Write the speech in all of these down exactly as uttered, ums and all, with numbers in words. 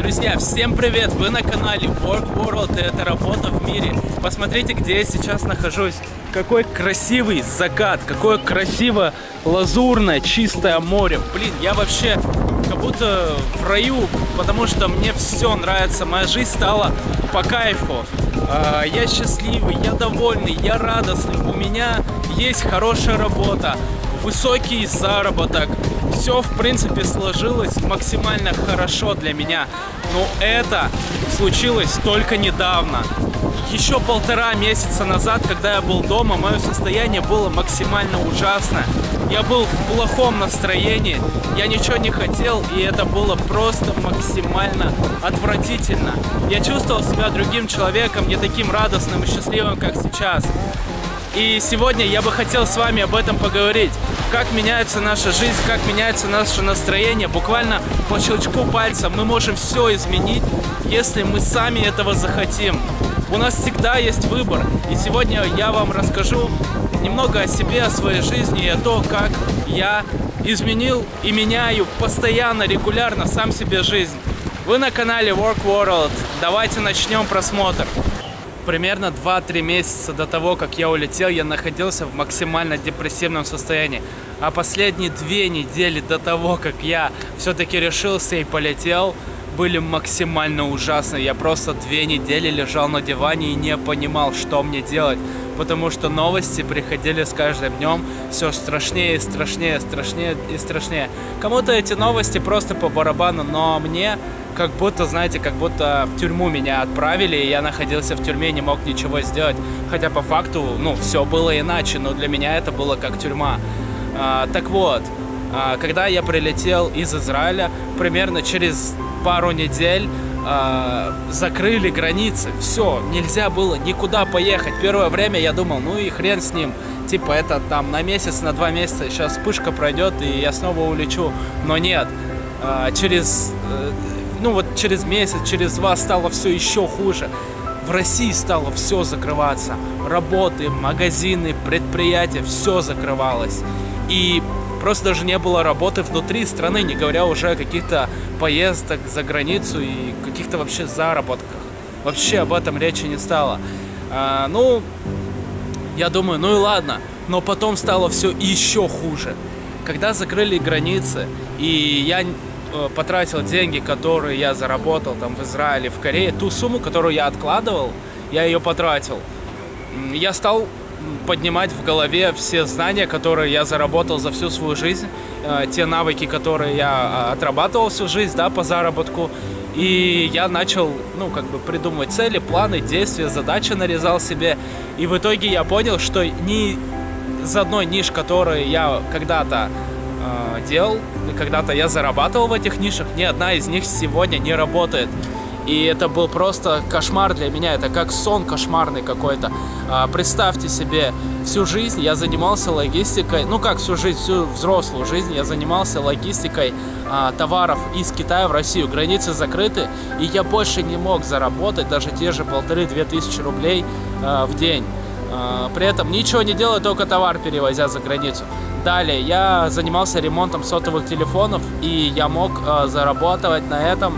Друзья, всем привет! Вы на канале Work World, и это работа в мире. Посмотрите, где я сейчас нахожусь. Какой красивый закат, какое красиво лазурное, чистое море. Блин, я вообще как будто в раю, потому что мне все нравится. Моя жизнь стала по кайфу. Я счастливый, я довольный, я радостный. У меня есть хорошая работа, высокий заработок. Все, в принципе, сложилось максимально хорошо для меня. Но это случилось только недавно. Еще полтора месяца назад, когда я был дома, мое состояние было максимально ужасное. Я был в плохом настроении, я ничего не хотел, и это было просто максимально отвратительно. Я чувствовал себя другим человеком, не таким радостным и счастливым, как сейчас. И сегодня я бы хотел с вами об этом поговорить. Как меняется наша жизнь, как меняется наше настроение. Буквально по щелчку пальца мы можем все изменить, если мы сами этого захотим. У нас всегда есть выбор. И сегодня я вам расскажу немного о себе, о своей жизни и о том, как я изменил и меняю постоянно, регулярно сам себе жизнь. Вы на канале Work World. Давайте начнем просмотр. Примерно два-три месяца до того, как я улетел, я находился в максимально депрессивном состоянии. А последние две недели до того, как я все-таки решился и полетел, были максимально ужасные. Я просто две недели лежал на диване и не понимал, что мне делать. Потому что новости приходили с каждым днем все страшнее и страшнее, страшнее и страшнее. Кому-то эти новости просто по барабану, но мне... Как будто, знаете, как будто в тюрьму меня отправили, и я находился в тюрьме, не мог ничего сделать. Хотя по факту, ну, все было иначе, но для меня это было как тюрьма. А, так вот, а, когда я прилетел из Израиля, примерно через пару недель а, закрыли границы. Все, нельзя было никуда поехать. Первое время я думал, ну и хрен с ним. Типа это там на месяц, на два месяца, сейчас вспышка пройдет, и я снова улечу. Но нет, а, через... Ну вот через месяц, через два стало все еще хуже. В России стало все закрываться. Работы, магазины, предприятия, все закрывалось. И просто даже не было работы внутри страны, не говоря уже о каких-то поездках за границу и каких-то вообще заработках. Вообще об этом речи не стало. А, ну, я думаю, ну и ладно. Но потом стало все еще хуже. Когда закрыли границы, и я... потратил деньги, которые я заработал там в Израиле, в Корее, ту сумму, которую я откладывал, я ее потратил. Я стал поднимать в голове все знания, которые я заработал за всю свою жизнь, те навыки, которые я отрабатывал всю жизнь, да, по заработку. И я начал, ну, как бы придумывать цели, планы, действия, задачи нарезал себе. И в итоге я понял, что ни из одной ниш, которую я когда-то делал, когда-то я зарабатывал в этих нишах, ни одна из них сегодня не работает. И это был просто кошмар для меня, это как сон кошмарный какой-то. А, представьте себе, всю жизнь я занимался логистикой, ну как всю жизнь, всю взрослую жизнь я занимался логистикой а, товаров из Китая в Россию. Границы закрыты, и я больше не мог заработать даже те же полторы-две тысячи рублей а, в день. А, при этом ничего не делая, только товар перевозя за границу. Далее я занимался ремонтом сотовых телефонов, и я мог э, зарабатывать на этом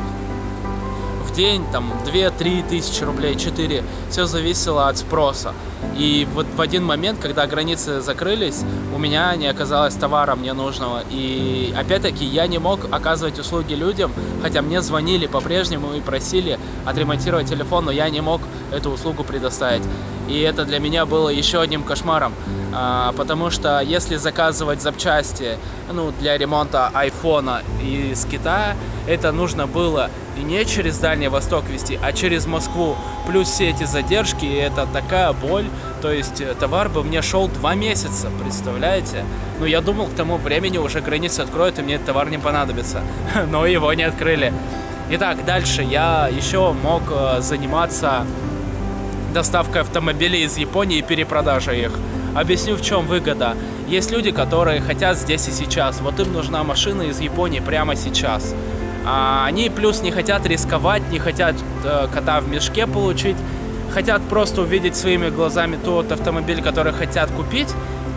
в день там две-три тысячи рублей, четыре. Все зависело от спроса. И вот в один момент, когда границы закрылись, у меня не оказалось товара мне нужного. И опять-таки я не мог оказывать услуги людям, хотя мне звонили по-прежнему и просили отремонтировать телефон, но я не мог эту услугу предоставить. И это для меня было еще одним кошмаром. А, потому что если заказывать запчасти, ну, для ремонта айфона из Китая, это нужно было и не через Дальний Восток везти, а через Москву. Плюс все эти задержки, и это такая боль. То есть товар бы мне шел два месяца, представляете? Ну, я думал, к тому времени уже границы откроют, и мне этот товар не понадобится. Но его не открыли. Итак, дальше я еще мог заниматься доставкой автомобилей из Японии и перепродажей их. Объясню, в чем выгода. Есть люди, которые хотят здесь и сейчас. Вот им нужна машина из Японии прямо сейчас. А они плюс не хотят рисковать, не хотят э, кота в мешке получить. Хотят просто увидеть своими глазами тот автомобиль, который хотят купить.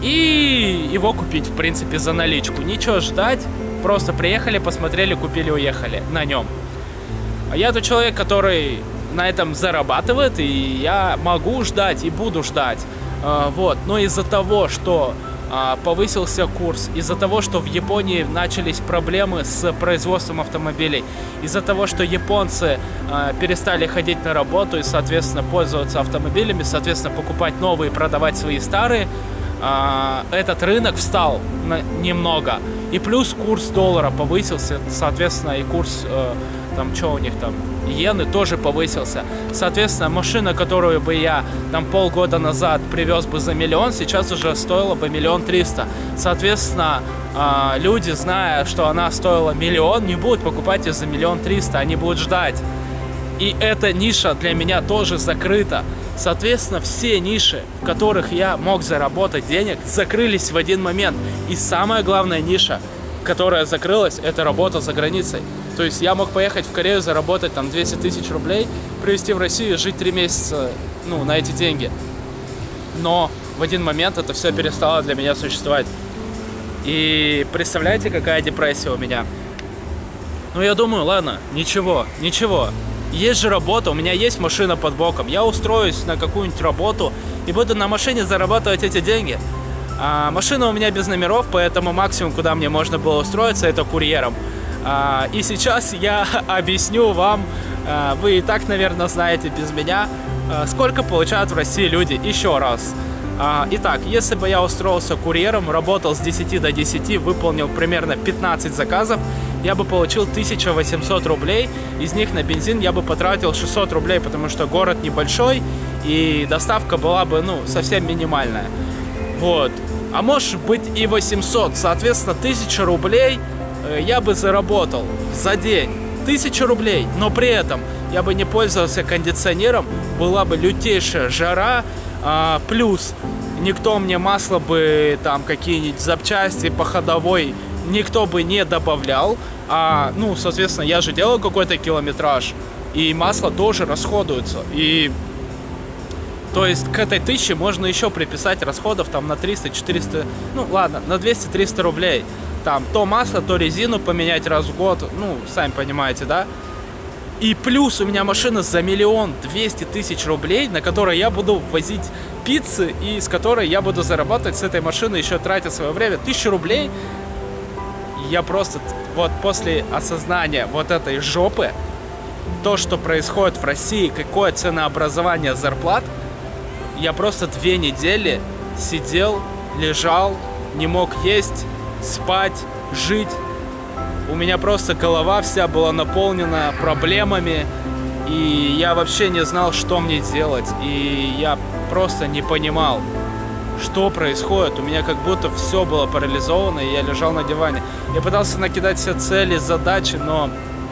И его купить, в принципе, за наличку. Ничего ждать. Просто приехали, посмотрели, купили, уехали на нем. А я тот человек, который на этом зарабатывает, и я могу ждать и буду ждать. Вот. Но из-за того, что повысился курс, из-за того, что в Японии начались проблемы с производством автомобилей, из-за того, что японцы перестали ходить на работу и, соответственно, пользоваться автомобилями, соответственно, покупать новые и продавать свои старые, этот рынок встал немного. И плюс курс доллара повысился, соответственно, и курс, там, что у них там, иены тоже повысился. Соответственно, машина, которую бы я там полгода назад привез бы за миллион, сейчас уже стоила бы миллион триста. Соответственно, люди, зная, что она стоила миллион, не будут покупать ее за миллион триста, они будут ждать. И эта ниша для меня тоже закрыта. Соответственно, все ниши, в которых я мог заработать денег, закрылись в один момент. И самая главная ниша, которая закрылась, это работа за границей. То есть я мог поехать в Корею, заработать там двести тысяч рублей, привезти в Россию и жить три месяца, ну, на эти деньги. Но в один момент это все перестало для меня существовать. И представляете, какая депрессия у меня? Ну, я думаю, ладно, ничего, ничего. Есть же работа, у меня есть машина под боком. Я устроюсь на какую-нибудь работу и буду на машине зарабатывать эти деньги. А машина у меня без номеров, поэтому максимум, куда мне можно было устроиться, это курьером. А, и сейчас я объясню вам, а, вы и так, наверное, знаете без меня, а, сколько получают в России люди. Еще раз. А, итак, если бы я устроился курьером, работал с десяти до десяти, выполнил примерно пятнадцать заказов, я бы получил тысячу восемьсот рублей. Из них на бензин я бы потратил шестьсот рублей, потому что город небольшой, и доставка была бы, ну, совсем минимальная. Вот. А может быть и восемьсот. Соответственно, тысяча рублей я бы заработал за день. Тысяча рублей. Но при этом я бы не пользовался кондиционером, была бы лютейшая жара, а, плюс никто мне масло бы, там, какие-нибудь запчасти по ходовой никто бы не добавлял. А, ну, соответственно, я же делаю какой-то километраж, и масло тоже расходуется. И, то есть, к этой тысяче можно еще приписать расходов там на триста-четыреста, ну, ладно, на двести-триста рублей. Там, то масло, то резину поменять раз в год, ну, сами понимаете, да? И плюс у меня машина за миллион двести тысяч рублей, на которой я буду возить пиццы, и с которой я буду зарабатывать с этой машины, еще тратя свое время. Тысячу рублей. Я просто, вот после осознания вот этой жопы, то, что происходит в России, какое ценообразование зарплат, я просто две недели сидел, лежал, не мог есть, спать, жить. У меня просто голова вся была наполнена проблемами, и я вообще не знал, что мне делать. И я просто не понимал, что происходит. У меня как будто все было парализовано, и я лежал на диване. Я пытался накидать все цели, задачи, но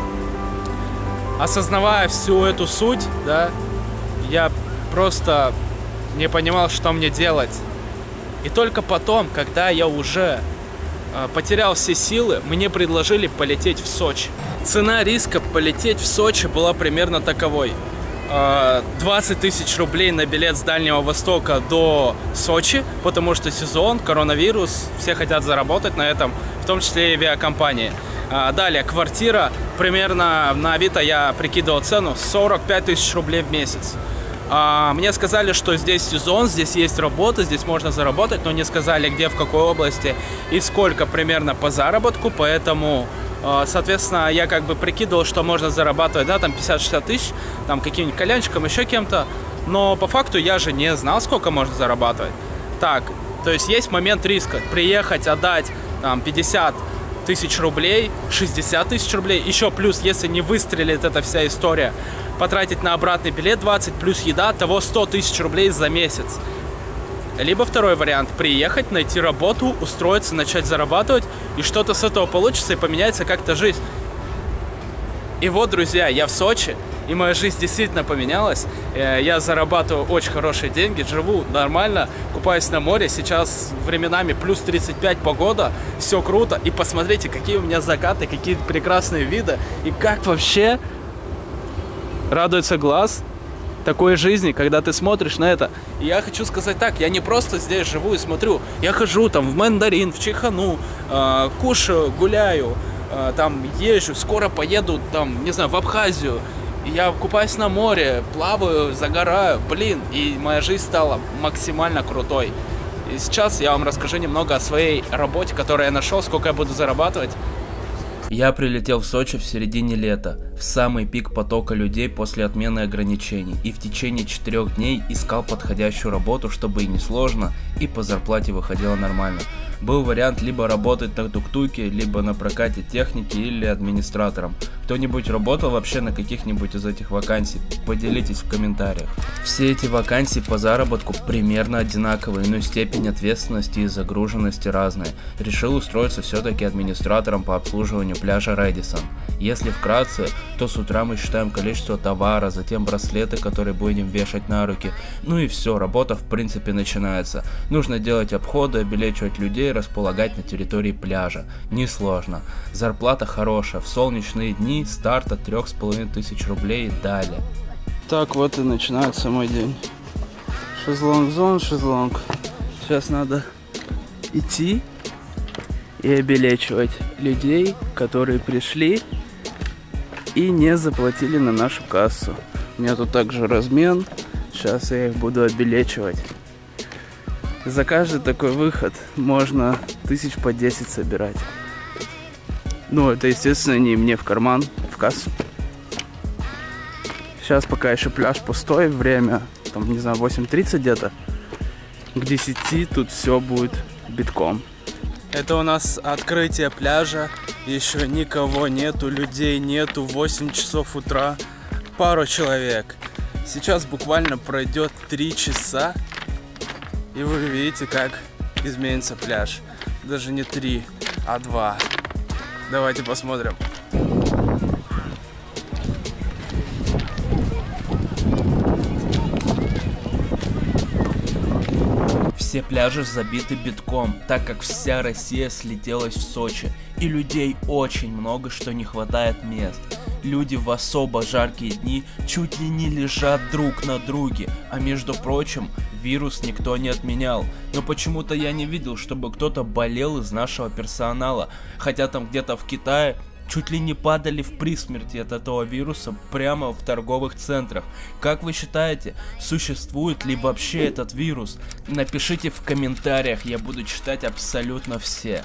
осознавая всю эту суть, да, я просто не понимал, что мне делать. И только потом, когда я уже э, потерял все силы, мне предложили полететь в Сочи. Цена риска полететь в Сочи была примерно таковой. двадцать тысяч рублей на билет с Дальнего Востока до Сочи, потому что сезон, коронавирус, все хотят заработать на этом, в том числе и авиакомпании. Далее, квартира, примерно на Авито я прикидывал цену, сорок пять тысяч рублей в месяц. Мне сказали, что здесь сезон, здесь есть работа, здесь можно заработать, но не сказали, где, в какой области и сколько примерно по заработку, поэтому... Соответственно, я как бы прикидывал, что можно зарабатывать, да, там пятьдесят-шестьдесят тысяч, там каким-нибудь кальянчиком, еще кем-то. Но по факту я же не знал, сколько можно зарабатывать. Так, то есть есть момент риска. Приехать, отдать там пятьдесят тысяч рублей, шестьдесят тысяч рублей. Еще плюс, если не выстрелит эта вся история, потратить на обратный билет двадцать, плюс еда, того сто тысяч рублей за месяц. Либо второй вариант – приехать, найти работу, устроиться, начать зарабатывать, и что-то с этого получится, и поменяется как-то жизнь. И вот, друзья, я в Сочи, и моя жизнь действительно поменялась. Я зарабатываю очень хорошие деньги, живу нормально, купаюсь на море. Сейчас временами плюс тридцать пять погода, все круто. И посмотрите, какие у меня закаты, какие прекрасные виды, и как вообще радуется глаз такой жизни, когда ты смотришь на это. И я хочу сказать так, я не просто здесь живу и смотрю, я хожу там в Мандарин, в Чайхану, э, кушаю, гуляю, там езжу, скоро поеду, там, не знаю, в Абхазию. Я купаюсь на море, плаваю, загораю, блин, и моя жизнь стала максимально крутой. И сейчас я вам расскажу немного о своей работе, которую я нашел, сколько я буду зарабатывать. Я прилетел в Сочи в середине лета, в самый пик потока людей после отмены ограничений, и в течение четырех дней искал подходящую работу, чтобы и не сложно, и по зарплате выходило нормально. Был вариант либо работать на тук-туке, либо на прокате техники или администратором. Кто-нибудь работал вообще на каких-нибудь из этих вакансий? Поделитесь в комментариях. Все эти вакансии по заработку примерно одинаковые, но степень ответственности и загруженности разная. Решил устроиться все-таки администратором по обслуживанию пляжа Рэдисон. Если вкратце, то с утра мы считаем количество товара, затем браслеты, которые будем вешать на руки. Ну и все, работа в принципе начинается. Нужно делать обходы, обелечивать людей, располагать на территории пляжа. Несложно. Зарплата хорошая, в солнечные дни старт от трех с половиной тысяч рублей и далее. Так вот и начинается мой день. Шезлонг зон, шезлонг. Сейчас надо идти и обелечивать людей, которые пришли и не заплатили на нашу кассу. У меня тут также размен. Сейчас я их буду обелечивать. За каждый такой выход можно тысяч по десять собирать. Ну, это, естественно, не мне в карман, в кассу. Сейчас пока еще пляж пустой, время, там, не знаю, восемь тридцать где-то. К десяти тут все будет битком. Это у нас открытие пляжа. Еще никого нету, людей нету. восемь часов утра. Пару человек. Сейчас буквально пройдет три часа. И вы видите, как изменится пляж. Даже не три, а два. Давайте посмотрим. Все пляжи забиты битком, так как вся Россия слетелась в Сочи. И людей очень много, что не хватает мест. Люди в особо жаркие дни чуть ли не лежат друг на друге, а между прочим, вирус никто не отменял. Но почему-то я не видел, чтобы кто-то болел из нашего персонала, хотя там где-то в Китае чуть ли не падали в присмерти от этого вируса прямо в торговых центрах. Как вы считаете, существует ли вообще этот вирус? Напишите в комментариях, я буду читать абсолютно все.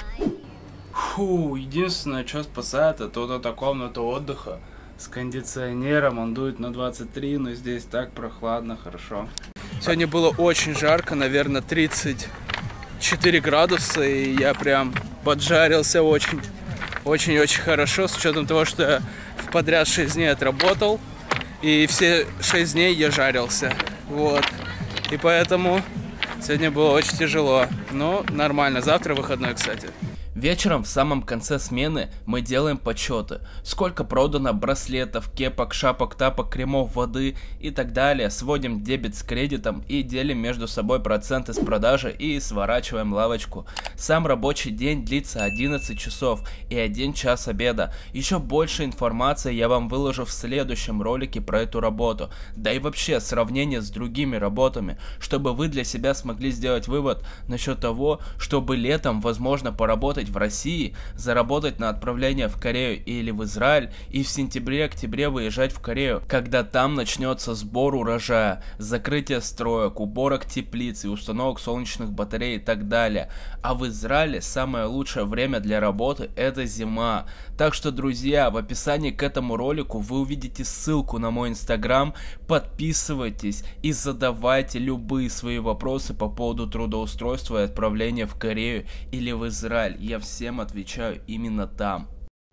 Фу, единственное, что спасает, это вот эта комната отдыха с кондиционером. Он дует на двадцать три, но здесь так прохладно, хорошо. Сегодня было очень жарко, наверное, тридцать четыре градуса, и я прям поджарился очень, очень-очень хорошо, с учетом того, что я в подряд шесть дней отработал, и все шесть дней я жарился, вот. И поэтому сегодня было очень тяжело, но нормально. Завтра выходной, кстати. Вечером в самом конце смены мы делаем подсчеты, сколько продано браслетов, кепок, шапок, тапок, кремов, воды и так далее. Сводим дебет с кредитом и делим между собой проценты с продажи и сворачиваем лавочку. Сам рабочий день длится одиннадцать часов и один час обеда. Еще больше информации я вам выложу в следующем ролике про эту работу. Да и вообще сравнение с другими работами, чтобы вы для себя смогли сделать вывод насчет того, чтобы летом возможно поработать в России, заработать на отправление в Корею или в Израиль и в сентябре-октябре выезжать в Корею, когда там начнется сбор урожая, закрытие строек, уборок теплиц и установок солнечных батарей и так далее. А в Израиле самое лучшее время для работы — это зима. Так что, друзья, в описании к этому ролику вы увидите ссылку на мой инстаграм, подписывайтесь и задавайте любые свои вопросы по поводу трудоустройства и отправления в Корею или в Израиль. Я всем отвечаю именно там.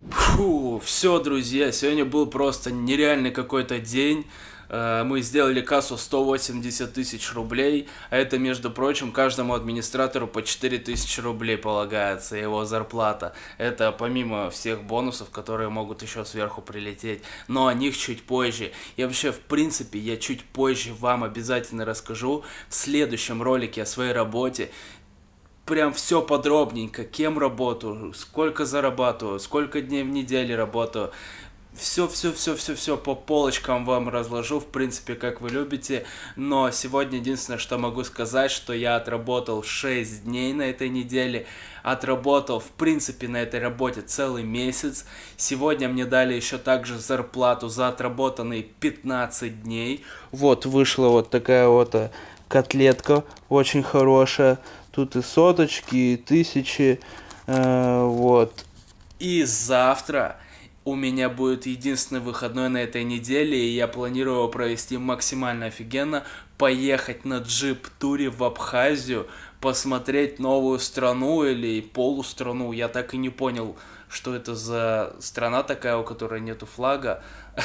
Фу, все, друзья, сегодня был просто нереальный какой-то день. Мы сделали кассу сто восемьдесят тысяч рублей, а это, между прочим, каждому администратору по четыре тысячи рублей полагается его зарплата. Это помимо всех бонусов, которые могут еще сверху прилететь, но о них чуть позже. И вообще, в принципе, я чуть позже вам обязательно расскажу в следующем ролике о своей работе. Прям все подробненько, кем работаю, сколько зарабатываю, сколько дней в неделю работаю. Все, все, все, все, все по полочкам вам разложу, в принципе, как вы любите. Но сегодня единственное, что могу сказать, что я отработал шесть дней на этой неделе. Отработал, в принципе, на этой работе целый месяц. Сегодня мне дали еще также зарплату за отработанные пятнадцать дней. Вот вышла вот такая вот котлетка, очень хорошая. Тут и соточки, и тысячи. Э, вот. И завтра у меня будет единственный выходной на этой неделе, и я планирую его провести максимально офигенно, поехать на джип-туре в Абхазию, посмотреть новую страну или полустрanu. Я так и не понял, что это за страна такая, у которой нету флага.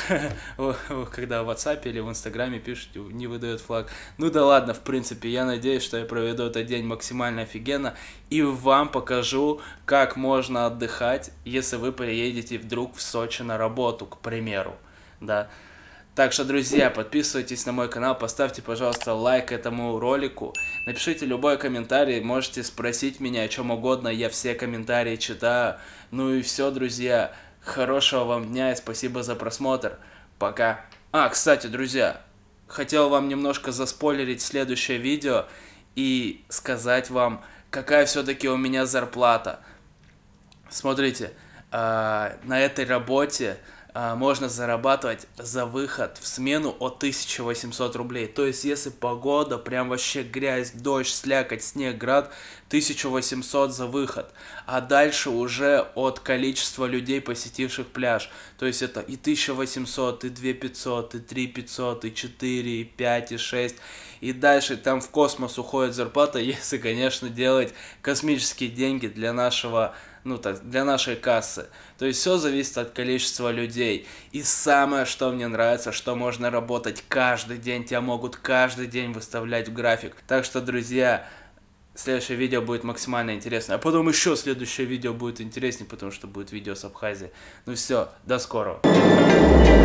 Когда в WhatsApp или в Инстаграме пишут, не выдает флаг. Ну да ладно, в принципе, я надеюсь, что я проведу этот день максимально офигенно и вам покажу, как можно отдыхать, если вы приедете вдруг в Сочи на работу, к примеру, да. Так что, друзья, подписывайтесь на мой канал, поставьте, пожалуйста, лайк этому ролику, напишите любой комментарий, можете спросить меня о чем угодно, я все комментарии читаю. Ну и все, друзья, хорошего вам дня и спасибо за просмотр. Пока. А, кстати, друзья, хотел вам немножко заспойлерить следующее видео и сказать вам, какая все-таки у меня зарплата. Смотрите, э, на этой работе можно зарабатывать за выход в смену от тысячи восьмисот рублей. То есть, если погода, прям вообще грязь, дождь, слякоть, снег, град, тысяча восемьсот за выход. А дальше уже от количества людей, посетивших пляж. То есть, это и тысяча восемьсот, и две тысячи пятьсот, и три тысячи пятьсот, и четыре, и пять, и шесть. И дальше там в космос уходит зарплата, если, конечно, делать космические деньги для нашего... ну так, для нашей кассы. То есть все зависит от количества людей. И самое, что мне нравится, что можно работать каждый день, тебя могут каждый день выставлять в график. Так что, друзья, следующее видео будет максимально интересно. А потом еще следующее видео будет интереснее, потому что будет видео с Абхазии. Ну все, до скорого.